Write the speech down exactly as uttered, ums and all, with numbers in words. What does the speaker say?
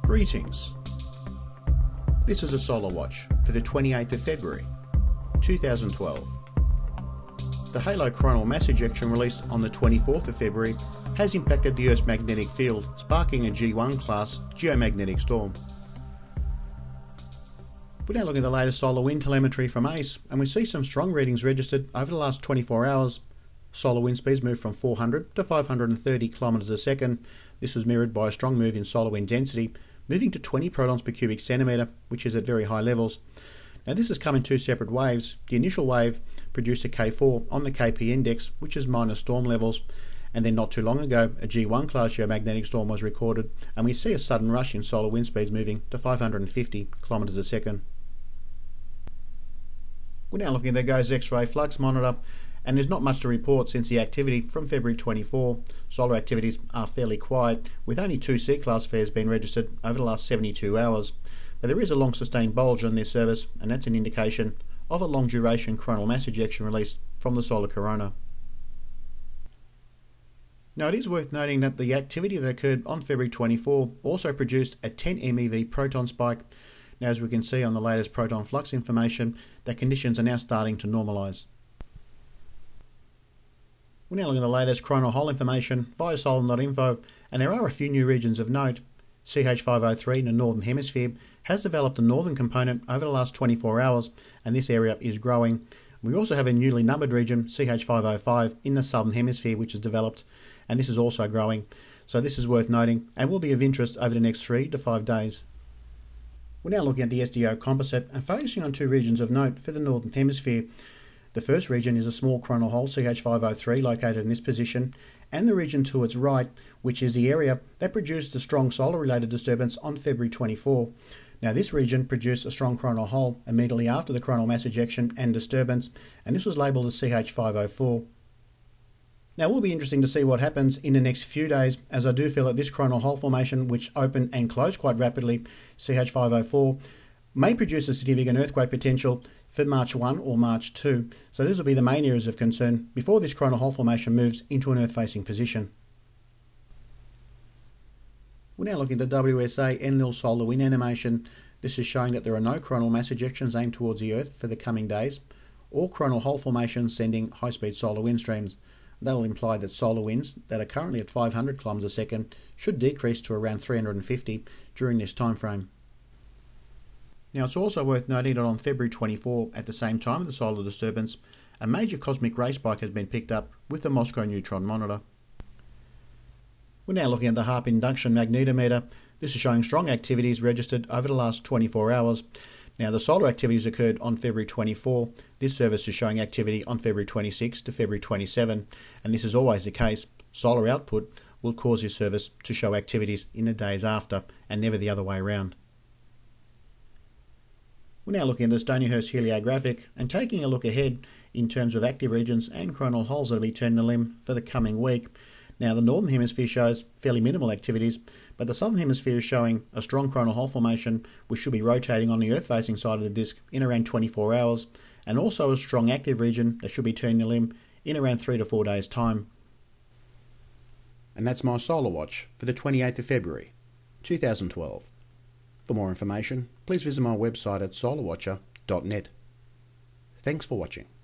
Greetings. This is a Solar Watch for the twenty-eighth of February two thousand twelve. The halo coronal mass ejection released on the twenty-fourth of February has impacted the Earth's magnetic field, sparking a G one class geomagnetic storm. We're now looking at the latest solar wind telemetry from ACE, and we see some strong readings registered over the last twenty-four hours. Solar wind speeds moved from four hundred to five hundred thirty kilometres a second. This was mirrored by a strong move in solar wind density, moving to twenty protons per cubic centimetre, which is at very high levels. Now this has come in two separate waves. The initial wave produced a K four on the K P index, which is minus storm levels, and then not too long ago a G one class geomagnetic storm was recorded, and we see a sudden rush in solar wind speeds moving to five hundred fifty kilometres a second. We're now looking at the G O S Xray Flux monitor, and there's not much to report since the activity from February twenty-fourth. Solar activities are fairly quiet, with only two C-class fares being registered over the last seventy-two hours. But there is a long sustained bulge on this service, and that's an indication of a long duration coronal mass ejection release from the solar corona. Now it is worth noting that the activity that occurred on February twenty-fourth also produced a ten M E V proton spike. Now as we can see on the latest proton flux information, that conditions are now starting to normalise. We're now looking at the latest coronal hole information via solar dot info, and there are a few new regions of note. C H five oh three in the Northern Hemisphere has developed a northern component over the last twenty-four hours, and this area is growing. We also have a newly numbered region, C H five oh five, in the Southern Hemisphere, which has developed, and this is also growing. So this is worth noting and will be of interest over the next three to five days. We're now looking at the S D O composite and focusing on two regions of note for the Northern Hemisphere. The first region is a small coronal hole, C H five oh three, located in this position, and the region to its right, which is the area that produced a strong solar-related disturbance on February twenty-fourth. Now this region produced a strong coronal hole immediately after the coronal mass ejection and disturbance, and this was labelled as C H five oh four. Now it will be interesting to see what happens in the next few days, as I do feel that this coronal hole formation, which opened and closed quite rapidly, C H five oh four, may produce a significant earthquake potential for March first or March second. So these will be the main areas of concern before this coronal hole formation moves into an earth-facing position. We're now looking at the W S A-Enlil solar wind animation. This is showing that there are no coronal mass ejections aimed towards the Earth for the coming days, or coronal hole formations sending high-speed solar wind streams. That'll imply that solar winds that are currently at five hundred kilometres a second should decrease to around three hundred fifty during this time frame. Now it's also worth noting that on February twenty-fourth, at the same time of the solar disturbance, a major cosmic ray spike has been picked up with the Moscow Neutron Monitor. We're now looking at the HARP induction magnetometer. This is showing strong activities registered over the last twenty-four hours. Now the solar activities occurred on February twenty-fourth. This service is showing activity on February twenty-sixth to February twenty-seventh, and this is always the case. Solar output will cause this service to show activities in the days after, and never the other way around. We're now looking at the Stonyhurst heliographic and taking a look ahead in terms of active regions and coronal holes that will be turning a limb for the coming week. Now the Northern Hemisphere shows fairly minimal activities, but the Southern Hemisphere is showing a strong coronal hole formation which should be rotating on the Earth-facing side of the disk in around twenty-four hours, and also a strong active region that should be turning a limb in around three to four days' time. And that's my Solar Watch for the twenty-eighth of February two thousand twelve. For more information, please visit my website at solar watcher dot net. Thanks for watching.